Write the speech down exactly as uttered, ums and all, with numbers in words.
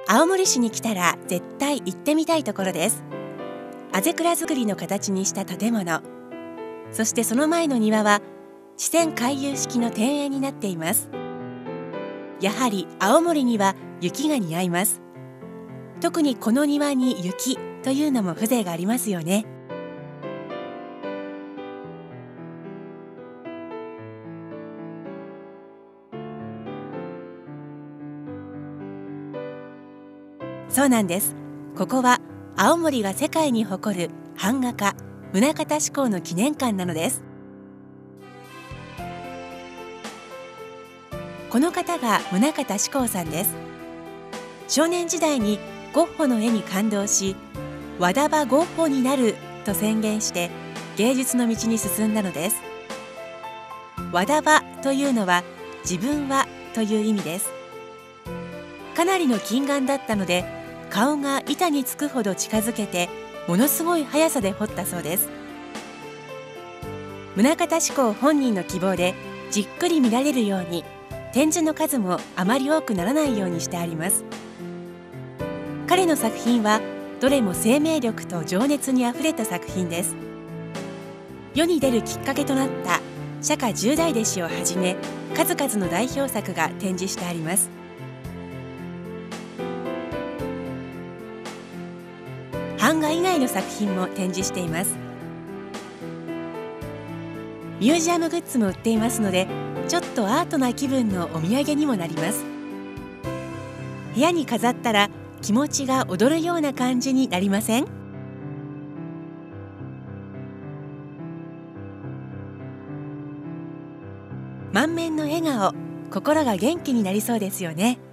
青森市に来たら絶対行ってみたいところです。あぜ蔵造りの形にした建物、そしてその前の庭は自然回遊式の庭園になっています。やはり青森には雪が似合います。特にこの庭に雪というのも風情がありますよね。そうなんです。ここは青森が世界に誇る版画家棟方志功の記念館なのです。この方が棟方志功さんです。少年時代にゴッホの絵に感動し、和田場ゴッホになると宣言して芸術の道に進んだのです。和田場というのは自分はという意味です。かなりの近眼だったので、顔が板につくほど近づけてものすごい速さで彫ったそうです。棟方志功本人の希望でじっくり見られるように、展示の数もあまり多くならないようにしてあります。彼の作品はどれも生命力と情熱にあふれた作品です。世に出るきっかけとなった釈迦十大弟子をはじめ、数々の代表作が展示してあります。版画以外の作品も展示しています。ミュージアムグッズも売っていますので、ちょっとアートな気分のお土産にもなります。部屋に飾ったら気持ちが躍るような感じになりません？満面の笑顔、心が元気になりそうですよね。